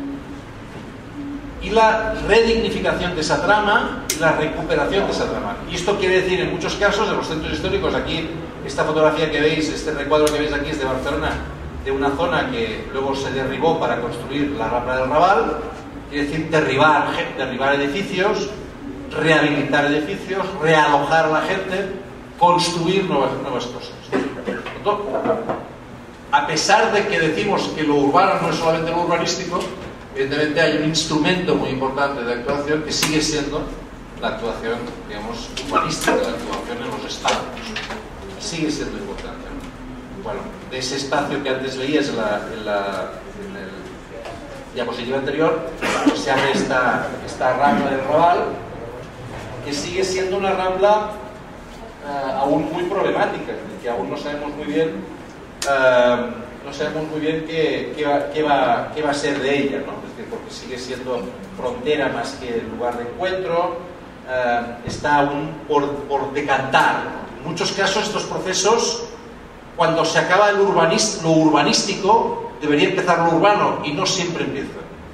Y la redignificación de esa trama y la recuperación de esa trama. Y esto quiere decir, en muchos casos, de los centros históricos, aquí, esta fotografía que veis, este recuadro que veis aquí es de Barcelona, de una zona que luego se derribó para construir la Rambla del Raval, quiere decir derribar, derribar edificios, rehabilitar edificios, realojar a la gente, construir nuevas, nuevas cosas. Entonces, a pesar de que decimos que lo urbano no es solamente lo urbanístico, evidentemente hay un instrumento muy importante de actuación que sigue siendo la actuación, digamos, urbanística, la actuación en los estados. Sigue siendo importante. Bueno, de ese espacio que antes veías en, la, en, la, en el diapositiva anterior, pues se abre esta, esta rambla del Raval, que sigue siendo una rambla uh, aún muy problemática, que aún no sabemos muy bien uh, no sabemos muy bien qué, qué, va, qué, va, qué va a ser de ella, ¿no? Es decir, porque sigue siendo frontera más que lugar de encuentro, uh, está aún por, por decantar. En muchos casos estos procesos, cuando se acaba el urbanist, lo urbanístico, debería empezar lo urbano, y no siempre empieza.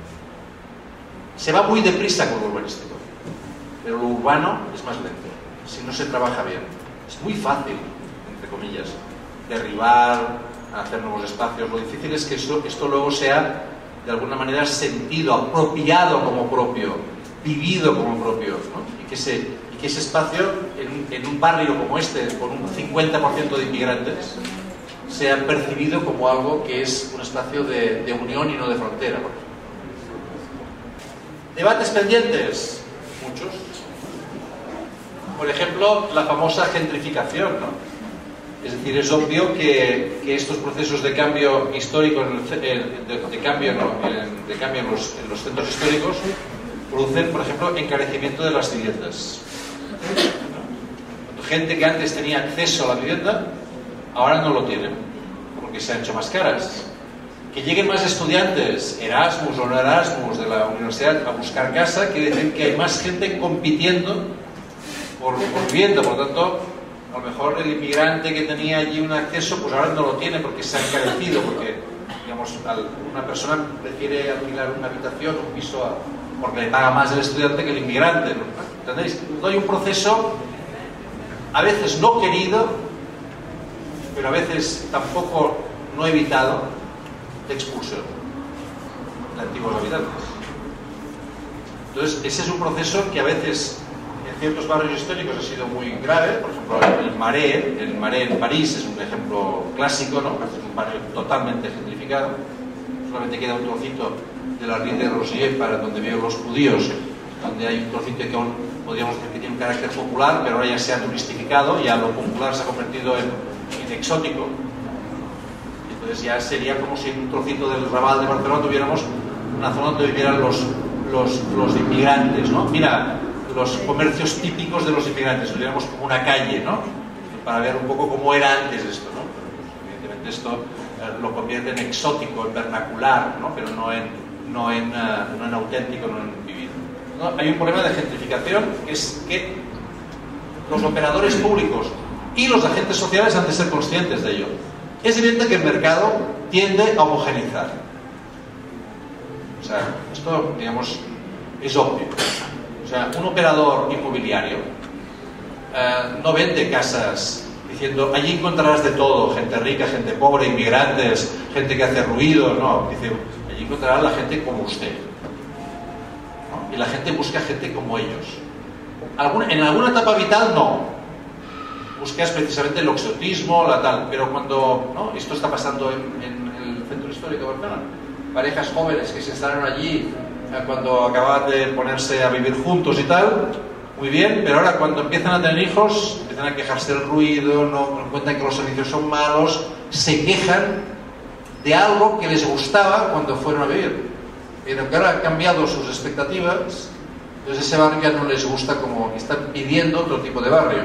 Se va muy deprisa con lo urbanístico, pero lo urbano es más lento, si no se trabaja bien. Es muy fácil, entre comillas, derribar, hacer nuevos espacios. Lo difícil es que esto, esto luego sea, de alguna manera, sentido, apropiado como propio, vivido como propio, ¿no? Y que se... que ese espacio, en, en un barrio como este, con un cincuenta por ciento de inmigrantes, sea percibido como algo que es un espacio de, de unión y no de frontera. Debates pendientes, muchos. Por ejemplo, la famosa gentrificación, ¿no? Es decir, es obvio que, que estos procesos de cambio histórico, en el, de, de cambio, ¿no? de cambio en, los, en los centros históricos, producen, por ejemplo, encarecimiento de las viviendas. Gente que antes tenía acceso a la vivienda, ahora no lo tienen, porque se han hecho más caras. Que lleguen más estudiantes, Erasmus o no Erasmus, de la universidad a buscar casa, quiere decir que hay más gente compitiendo por, por vivienda. Por lo tanto, a lo mejor el inmigrante que tenía allí un acceso, pues ahora no lo tiene porque se ha encarecido, porque, digamos, una persona prefiere alquilar una habitación, un piso, a, porque le paga más el estudiante que el inmigrante, ¿no? ¿Entendéis? Hay un proceso, a veces no querido, pero a veces tampoco no evitado, de expulsión de antiguos habitantes. Entonces, ese es un proceso que a veces en ciertos barrios históricos ha sido muy grave. Por ejemplo, el Marais, el Marais en París es un ejemplo clásico, ¿no? Es un barrio totalmente gentrificado. Solamente queda un trocito de la Rue de Rosier para donde viven los judíos, donde hay un trocito que aún podríamos decir que tiene un carácter popular, pero ahora ya se ha turistificado, ya lo popular se ha convertido en, en exótico. Entonces ya sería como si en un trocito del Raval de Barcelona tuviéramos una zona donde vivieran los, los, los inmigrantes, ¿no? Mira, los comercios típicos de los inmigrantes, lo diríamos como una calle, ¿no? Para ver un poco cómo era antes esto, ¿no? Evidentemente esto eh, lo convierte en exótico, en vernacular, ¿no? Pero no en, no en, uh, no en auténtico, no en vivido, ¿no? Hay un problema de gentrificación, que es que los operadores públicos y los agentes sociales han de ser conscientes de ello. Es evidente que el mercado tiende a homogeneizar. O sea, esto, digamos, es obvio. O sea, un operador inmobiliario eh, no vende casas diciendo allí encontrarás de todo, gente rica, gente pobre, inmigrantes, gente que hace ruido, no, dice allí encontrarás la gente como usted, ¿no? Y la gente busca gente como ellos. Algún, en alguna etapa vital no, buscas precisamente el exotismo, la tal, pero cuando, ¿no? Esto está pasando en, en el centro histórico de Barcelona, parejas jóvenes que se instalaron allí eh, cuando acababan de ponerse a vivir juntos y tal, muy bien, pero ahora cuando empiezan a tener hijos, empiezan a quejarse del ruido, no encuentran que los servicios son malos, se quejan de algo que les gustaba cuando fueron a vivir, pero que ahora han cambiado sus expectativas, entonces ese barrio ya no les gusta, como están pidiendo otro tipo de barrio.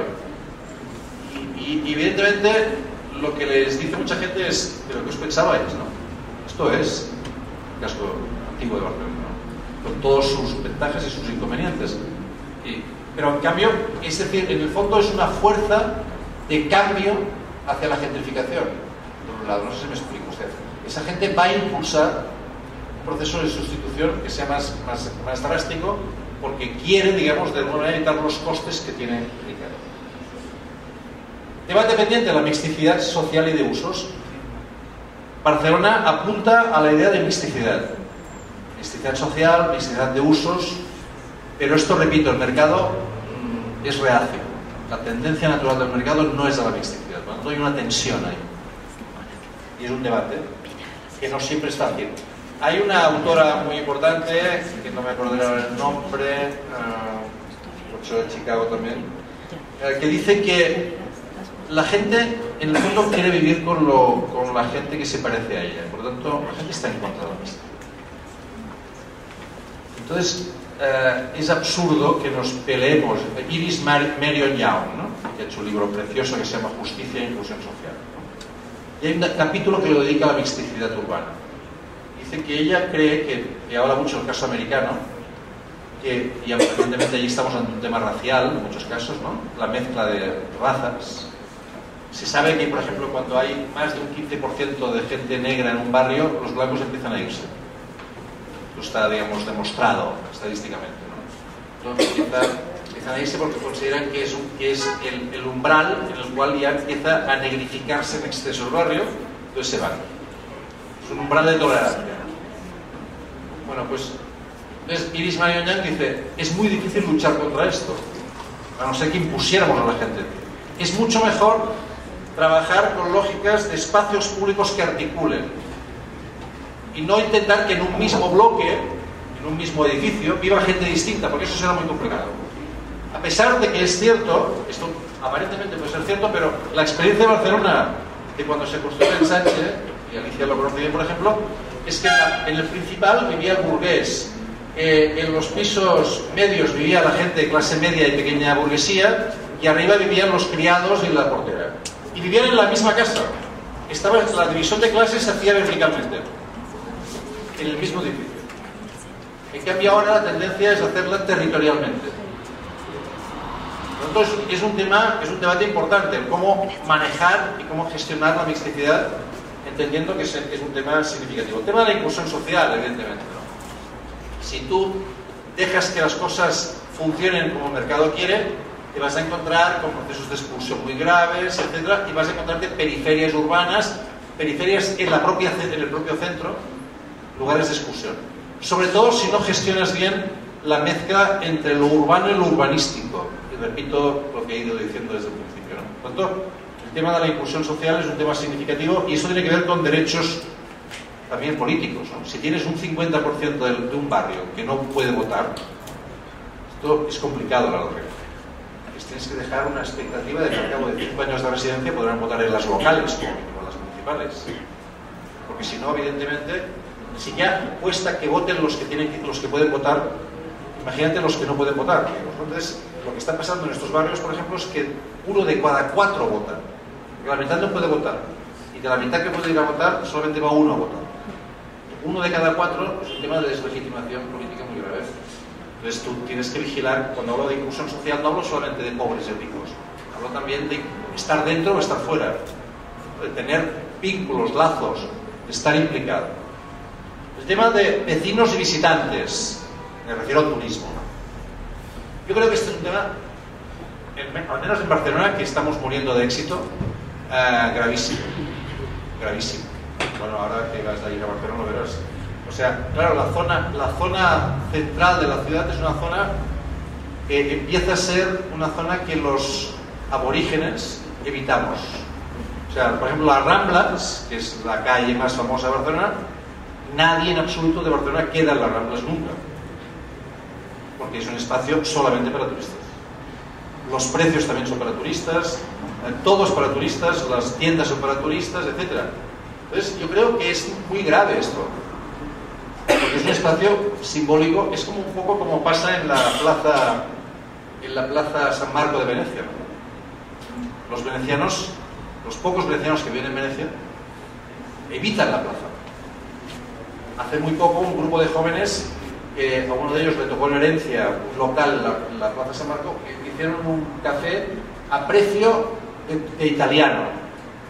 Y, y evidentemente lo que les dice mucha gente es, pero ¿qué os pensabais, no? Esto es el casco antiguo de Barcelona, ¿no? Con todos sus ventajas y sus inconvenientes. Y, pero en cambio, es decir, en el fondo es una fuerza de cambio hacia la gentrificación. Por un lado, no sé si me explico usted. Esa gente va a impulsar un proceso de sustitución que sea más, más, más drástico, porque quiere, digamos, de alguna manera evitar los costes que tiene el mercado. Debate pendiente, la mixticidad social y de usos. Barcelona apunta a la idea de mixticidad. Mixticidad social, mixticidad de usos, pero esto, repito, el mercado mmm, es reacio. La tendencia natural del mercado no es a la mixticidad, por lo tanto hay una tensión ahí. Y es un debate que no siempre es fácil. Hay una autora muy importante, que no me acordaré el nombre, uh, mucho de Chicago también, uh, que dice que la gente, en el fondo, quiere vivir con, lo, con la gente que se parece a ella. Por lo tanto, la gente está en contra de la amistad. Entonces, eh, es absurdo que nos peleemos. Iris Marion Young, ¿no? Que ha hecho un libro precioso que se llama Justicia e Inclusión Social, ¿no? Y hay un capítulo que lo dedica a la mixticidad urbana. Dice que ella cree que, que habla mucho del caso americano, que, y evidentemente allí estamos ante un tema racial, en muchos casos, ¿no? La mezcla de razas. Se sabe que, por ejemplo, cuando hay más de un quince por ciento de gente negra en un barrio, los blancos empiezan a irse. Esto está, digamos, demostrado estadísticamente, ¿no? Entonces empiezan, empiezan a irse porque consideran que es, un, que es el, el umbral en el cual ya empieza a negrificarse en exceso el barrio, entonces se van. Es un umbral de tolerancia. Bueno, pues entonces Iris Marion Young dice, es muy difícil luchar contra esto, a no ser que impusiéramos a la gente. Es mucho mejor trabajar con lógicas de espacios públicos que articulen y no intentar que en un mismo bloque, en un mismo edificio, viva gente distinta, porque eso será muy complicado. A pesar de que es cierto, esto aparentemente puede ser cierto, pero la experiencia de Barcelona, de cuando se construyó el Sánchez, y Alicia lo conoce bien, por ejemplo, es que en, la, en el principal vivía el burgués, eh, en los pisos medios vivía la gente de clase media y pequeña burguesía, y arriba vivían los criados y la portera. Y vivían en la misma casa. Estaba, la división de clases se hacía verticalmente, en el mismo edificio. En cambio ahora la tendencia es hacerla territorialmente. Entonces es un tema, es un debate importante, el cómo manejar y cómo gestionar la mixticidad, entendiendo que es, es un tema significativo. El tema de la inclusión social, evidentemente, ¿no? Si tú dejas que las cosas funcionen como el mercado quiere, te vas a encontrar con procesos de expulsión muy graves, etcétera, y vas a encontrarte periferias urbanas, periferias en, la propia, en el propio centro, lugares de exclusión. Sobre todo si no gestionas bien la mezcla entre lo urbano y lo urbanístico. Y repito lo que he ido diciendo desde el principio, ¿no? Por lo tanto, el tema de la inclusión social es un tema significativo y eso tiene que ver con derechos también políticos, ¿no? Si tienes un cincuenta por ciento de, de un barrio que no puede votar, Esto es complicado a la larga. Tienes que dejar una expectativa de que al cabo de cinco años de residencia podrán votar en las locales como en las municipales. Porque si no, evidentemente, si ya cuesta que voten los que, tienen que, los que pueden votar, imagínate los que no pueden votar. Entonces, lo que está pasando en estos barrios, por ejemplo, es que uno de cada cuatro vota. La mitad no puede votar. Y de la mitad que puede ir a votar, solamente va uno a votar. Uno de cada cuatro es un tema de deslegitimación política muy grave. Entonces tú tienes que vigilar, cuando hablo de inclusión social no hablo solamente de pobres y ricos, hablo también de estar dentro o estar fuera, de tener vínculos, lazos, de estar implicado. El tema de vecinos y visitantes, me refiero al turismo. Yo creo que este es un tema, al menos en Barcelona, que estamos muriendo de éxito, eh, gravísimo, gravísimo. Bueno, ahora que vas a ir a Barcelona lo verás. O sea, claro, la zona, la zona central de la ciudad es una zona que empieza a ser una zona que los aborígenes evitamos. O sea, por ejemplo, las Ramblas, que es la calle más famosa de Barcelona, nadie en absoluto de Barcelona queda en las Ramblas nunca. Porque es un espacio solamente para turistas. Los precios también son para turistas, todo es para turistas, las tiendas son para turistas, etcétera. Entonces, yo creo que es muy grave esto. Porque es un espacio simbólico, es como un poco como pasa en la plaza en la plaza San Marco de Venecia, ¿no? Los venecianos, los pocos venecianos que viven en Venecia, evitan la plaza. Hace muy poco un grupo de jóvenes, eh, a uno de ellos le tocó en herencia un local en la, la plaza San Marco, que hicieron un café a precio de, de italiano.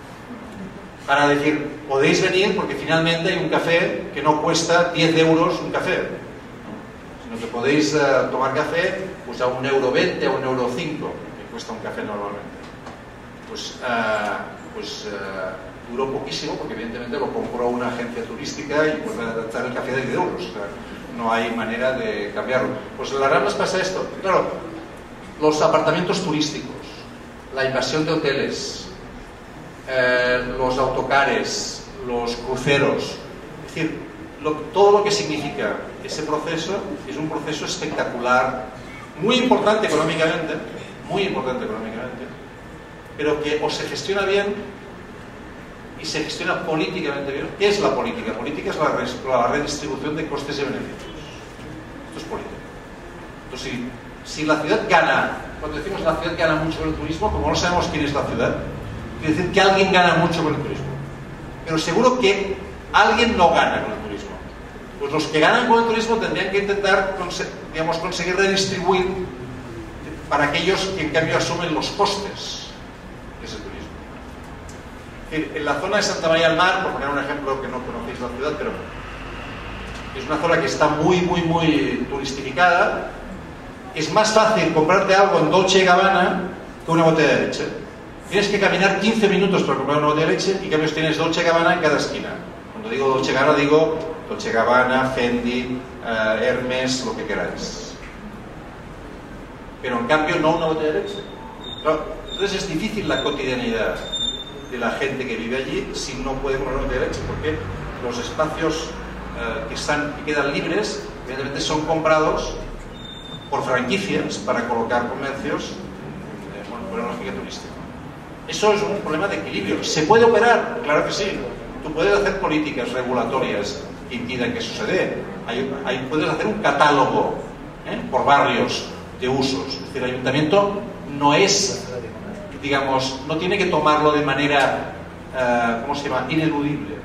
Para decir, podéis venir porque finalmente hay un café que no cuesta diez euros un café, ¿no? Sino que podéis uh, tomar café pues a un euro veinte, a un euro cinco, que cuesta un café normalmente. Pues, uh, pues uh, duró poquísimo porque evidentemente lo compró una agencia turística y pues va a adaptar el café de diez euros. O sea, no hay manera de cambiarlo. Pues en las Ramblas pasa esto. Claro, los apartamentos turísticos, la invasión de hoteles, Eh, los autocares, los cruceros, es decir, lo, todo lo que significa ese proceso es un proceso espectacular, muy importante económicamente, muy importante económicamente, pero que o se gestiona bien y se gestiona políticamente bien. ¿Qué es la política? La política es la, res, la redistribución de costes y beneficios. Esto es política. Entonces, si, si la ciudad gana, cuando decimos la ciudad gana mucho con el turismo, como no sabemos quién es la ciudad, quiere decir que alguien gana mucho con el turismo. Pero seguro que alguien no gana con el turismo. Pues los que ganan con el turismo tendrían que intentar, digamos, conseguir redistribuir para aquellos que en cambio asumen los costes de ese turismo. Es decir, en la zona de Santa María del Mar, por poner un ejemplo que no conocéis la ciudad, pero es una zona que está muy, muy, muy turistificada, es más fácil comprarte algo en Dolce y Gabbana que una botella de leche. Tienes que caminar quince minutos para comprar una botella de leche y en cambio tienes Dolce y Gabbana en cada esquina. Cuando digo Dolce y Gabbana digo Dolce y Gabbana, Fendi, uh, Hermes, lo que queráis. Pero en cambio no una botella de leche. Claro, entonces es difícil la cotidianidad de la gente que vive allí si no puede comprar una botella de leche, porque los espacios uh, que, están, que quedan libres evidentemente son comprados por franquicias para colocar comercios eh, bueno, por la lógica turística. Eso es un problema de equilibrio. ¿Se puede operar? Claro que sí. Tú puedes hacer políticas regulatorias que impidan que eso se dé. Hay, hay, puedes hacer un catálogo ¿eh? por barrios de usos. Es decir, el ayuntamiento no es, digamos, no tiene que tomarlo de manera, uh, ¿cómo se llama?, ineludible.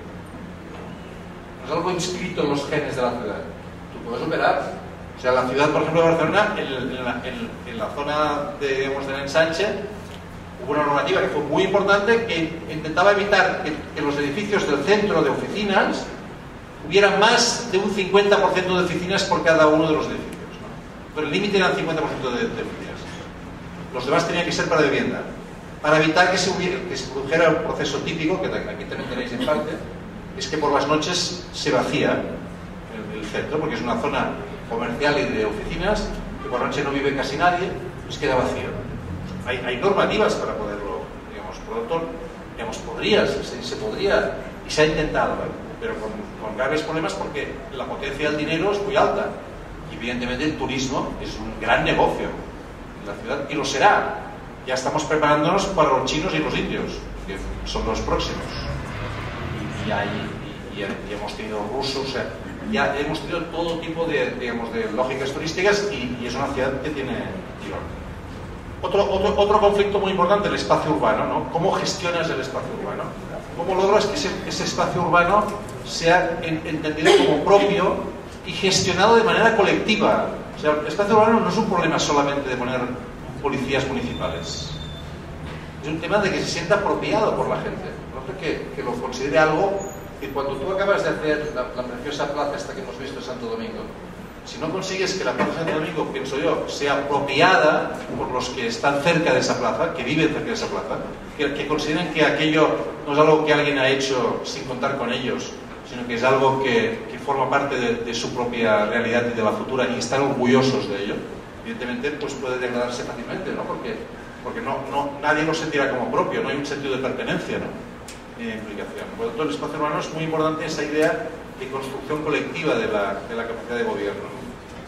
No es algo inscrito en los genes de la ciudad. Tú puedes operar. O sea, la ciudad, por ejemplo, de Barcelona, en, en, la, en, en la zona de, digamos, del ensanche, hubo una normativa que fue muy importante que intentaba evitar que, que los edificios del centro de oficinas hubiera más de un cincuenta por ciento de oficinas por cada uno de los edificios, ¿no? Pero el límite era el cincuenta por ciento de, de oficinas. Los demás tenían que ser para vivienda. Para evitar que se, hubiera, que se produjera un proceso típico, que aquí también tenéis en parte, es que por las noches se vacía el, el centro, porque es una zona comercial y de oficinas, que por la noche no vive casi nadie, pues queda vacío. Hay, hay normativas para poderlo, digamos, por lo tanto, digamos, podría, se, se podría, y se ha intentado, ¿eh? Pero con, con graves problemas porque la potencia del dinero es muy alta. Y evidentemente el turismo es un gran negocio en la ciudad, y lo será. Ya estamos preparándonos para los chinos y los indios, que son los próximos. Y, y, hay, y, y hemos tenido rusos, o sea, ya hemos tenido todo tipo de, digamos, de lógicas turísticas, y, y es una ciudad que tiene tirón. Otro, otro, otro conflicto muy importante, el espacio urbano, ¿no? ¿Cómo gestionas el espacio urbano? ¿Cómo logras que ese, ese espacio urbano sea en, entendido como propio y gestionado de manera colectiva? O sea, el espacio urbano no es un problema solamente de poner policías municipales. Es un tema de que se sienta apropiado por la gente, ¿no? que, que lo considere algo que cuando tú acabas de hacer la, la preciosa plaza esta que hemos visto en Santo Domingo, si no consigues que la plaza de Santo Domingo, pienso yo, sea apropiada por los que están cerca de esa plaza, que viven cerca de esa plaza, que, que consideren que aquello no es algo que alguien ha hecho sin contar con ellos, sino que es algo que, que forma parte de, de su propia realidad y de la futura, y están orgullosos de ello, evidentemente pues puede degradarse fácilmente, ¿no? Porque, porque no, no, nadie lo sentirá como propio, no hay un sentido de pertenencia, ¿no? Ni de implicación. Por lo tanto, el espacio urbano es muy importante, esa idea de construcción colectiva de la, de la capacidad de gobierno, ¿no?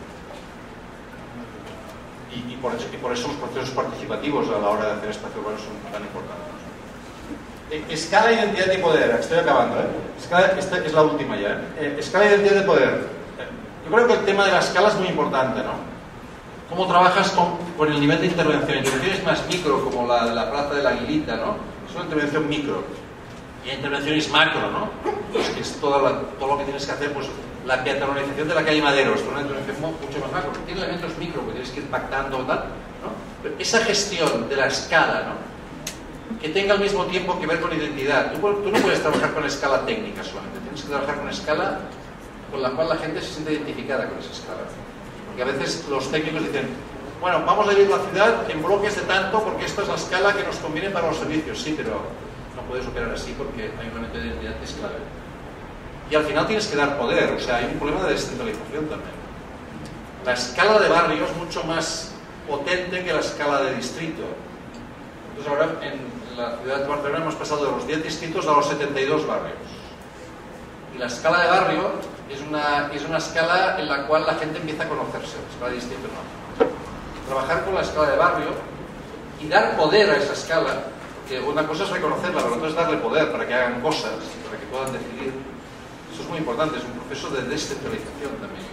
Y, y, por eso, y por eso los procesos participativos a la hora de hacer espacio urbano son tan importantes. Escala, identidad y poder. Estoy acabando, ¿eh? Escala, esta es la última ya. ¿eh? Escala, identidad y poder. Yo creo que el tema de la escala es muy importante, ¿no? ¿Cómo trabajas con, con el nivel de intervención? Intervenciones más micro, como la de la Plaza de la Aguilita, ¿no? Es una intervención micro. Y hay intervenciones macro, ¿no? Pues que es toda la, todo lo que tienes que hacer, pues la peatonalización de la calle Madero, es una intervención mucho más macro, porque tiene elementos micro que tienes que ir pactando o tal, ¿no? Pero esa gestión de la escala, ¿no? Que tenga al mismo tiempo que ver con identidad. Tú, tú no puedes trabajar con escala técnica solamente, tienes que trabajar con escala con la cual la gente se siente identificada con esa escala. Porque a veces los técnicos dicen, bueno, vamos a dividir la ciudad en bloques de tanto porque esta es la escala que nos conviene para los servicios. Sí, pero no puedes operar así porque hay un elemento de identidad que es clave. Y al final tienes que dar poder, o sea, hay un problema de descentralización también. La escala de barrio es mucho más potente que la escala de distrito. Entonces ahora en la ciudad de Barcelona hemos pasado de los diez distritos a los setenta y dos barrios. Y la escala de barrio es una, es una escala en la cual la gente empieza a conocerse, la escala de distrito no. Trabajar con la escala de barrio y dar poder a esa escala, porque una cosa es reconocerla, pero otra es darle poder para que hagan cosas, para que puedan decidir. Eso es muy importante, es un proceso de descentralización también.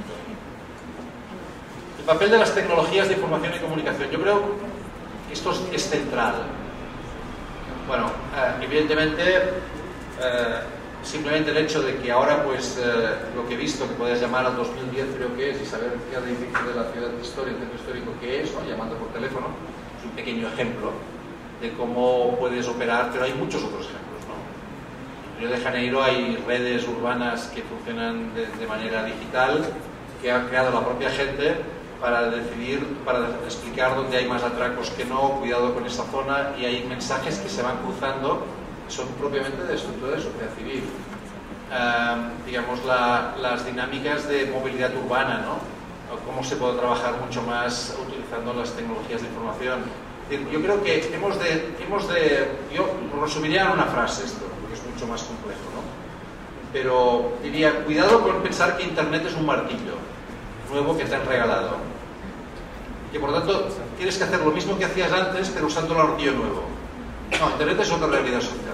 El papel de las tecnologías de información y comunicación. Yo creo que esto es, es central. Bueno, eh, evidentemente, eh, simplemente el hecho de que ahora, pues, eh, lo que he visto, que puedes llamar al dos mil diez, creo que es, y saber cada edificio de la ciudad de historia, el centro histórico, qué es, ¿no? Llamando por teléfono, es un pequeño ejemplo de cómo puedes operar, pero hay muchos otros ejemplos, ¿no? En Río de Janeiro hay redes urbanas que funcionan de, de manera digital, que ha creado la propia gente para decidir, para explicar dónde hay más atracos que no, cuidado con esa zona, y hay mensajes que se van cruzando, que son propiamente de estructura de sociedad civil. Uh, digamos, la, las dinámicas de movilidad urbana, ¿no? O cómo se puede trabajar mucho más utilizando las tecnologías de información. Yo creo que hemos de, hemos de yo lo resumiría en una frase esto, porque es mucho más complejo, ¿no? Pero diría, cuidado con pensar que Internet es un martillo nuevo que te han regalado. Que por tanto tienes que hacer lo mismo que hacías antes, pero usando el martillo nuevo. No, Internet es otra realidad social.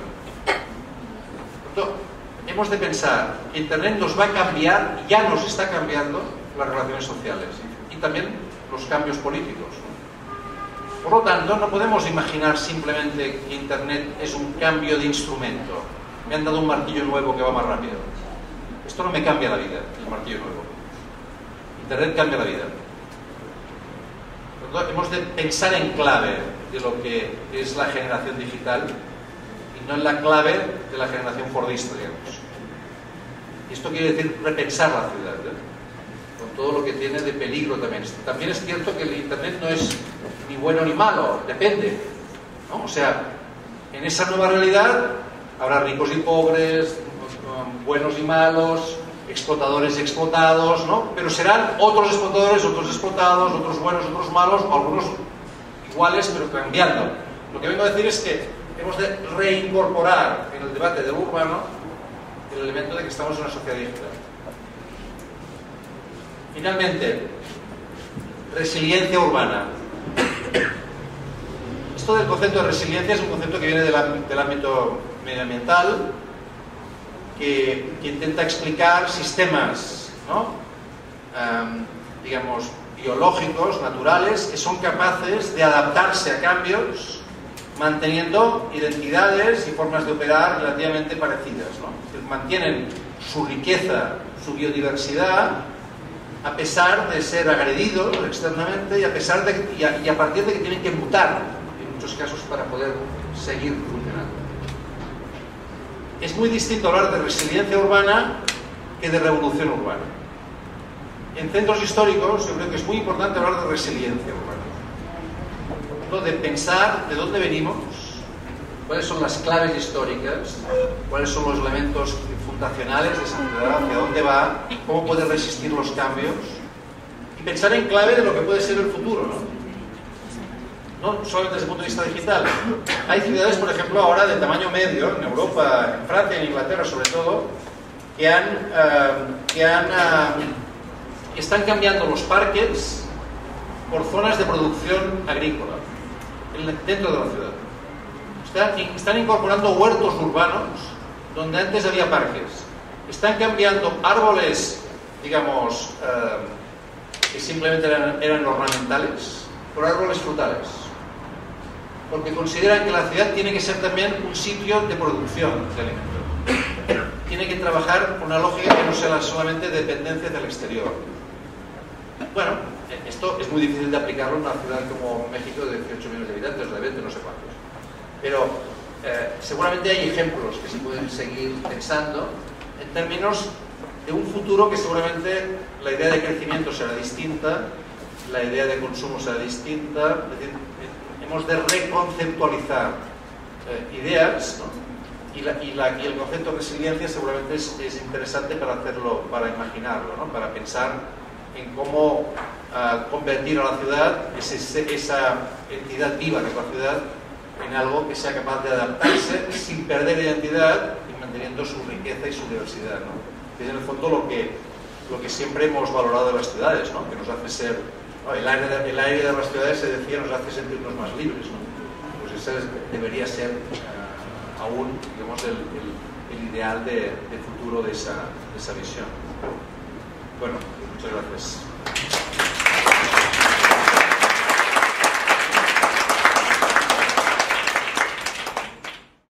Por tanto, hemos de pensar que Internet nos va a cambiar, ya nos está cambiando las relaciones sociales y también los cambios políticos. Por lo tanto, no podemos imaginar simplemente que Internet es un cambio de instrumento. Me han dado un martillo nuevo que va más rápido. Esto no me cambia la vida, el martillo nuevo. Internet cambia la vida. Por lo tanto, hemos de pensar en clave de lo que es la generación digital y no en la clave de la generación fordista, digamos. Y esto quiere decir repensar la ciudad, ¿eh? Con todo lo que tiene de peligro también. También es cierto que el Internet no es ni bueno ni malo, depende, ¿no? O sea, en esa nueva realidad habrá ricos y pobres, buenos y malos, explotadores y explotados, ¿no? Pero serán otros explotadores, otros explotados, otros buenos, otros malos, o algunos iguales, pero cambiando. Lo que vengo a decir es que hemos de reincorporar en el debate del urbano el elemento de que estamos en una sociedad digital. Finalmente, resiliencia urbana. Esto del concepto de resiliencia es un concepto que viene del, del ámbito medioambiental, que, que intenta explicar sistemas, ¿no? Um, digamos, biológicos, naturales, que son capaces de adaptarse a cambios, manteniendo identidades y formas de operar relativamente parecidas, ¿no? Que mantienen su riqueza, su biodiversidad, a pesar de ser agredidos externamente y a, pesar de, y a, y a partir de que tienen que mutar, en muchos casos, para poder seguir funcionando. Es muy distinto hablar de resiliencia urbana que de revolución urbana. En centros históricos yo creo que es muy importante hablar de resiliencia urbana, de pensar de dónde venimos, cuáles son las claves históricas, cuáles son los elementos fundacionales de esa ciudad, hacia dónde va, cómo puede resistir los cambios, y pensar en clave de lo que puede ser el futuro, ¿no? No solamente desde el punto de vista digital. Hay ciudades, por ejemplo, ahora de tamaño medio, en Europa, en Francia, en Inglaterra sobre todo, que han, uh, que han uh, están cambiando los parques por zonas de producción agrícola dentro de la ciudad. Están, están incorporando huertos urbanos donde antes había parques. Están cambiando árboles, digamos, uh, que simplemente eran, eran ornamentales, por árboles frutales. Porque consideran que la ciudad tiene que ser también un sitio de producción de alimentos. Tiene que trabajar con una lógica que no sea solamente dependencia del exterior. Bueno, esto es muy difícil de aplicarlo en una ciudad como México de dieciocho millones de habitantes, de veinte, no sé cuántos. Pero eh, seguramente hay ejemplos que se pueden seguir pensando en términos de un futuro que seguramente la idea de crecimiento será distinta, la idea de consumo será distinta. Es decir, hemos de reconceptualizar eh, ideas, ¿no? y, la, y, la, y el concepto de resiliencia seguramente es, es interesante para hacerlo, para imaginarlo, ¿no? Para pensar en cómo uh, convertir a la ciudad, ese, esa entidad viva que es la ciudad, en algo que sea capaz de adaptarse sin perder identidad y manteniendo su riqueza y su diversidad, ¿no? Que es en el fondo lo que, lo que siempre hemos valorado de las ciudades, ¿no? Que nos hace ser, ¿no? el, aire de, el aire de las ciudades, se decía, nos hace sentirnos más libres, ¿no? Pues ese es, debería ser uh, aún, digamos, el, el, el ideal de, de futuro de esa, de esa visión. Bueno, muchas gracias.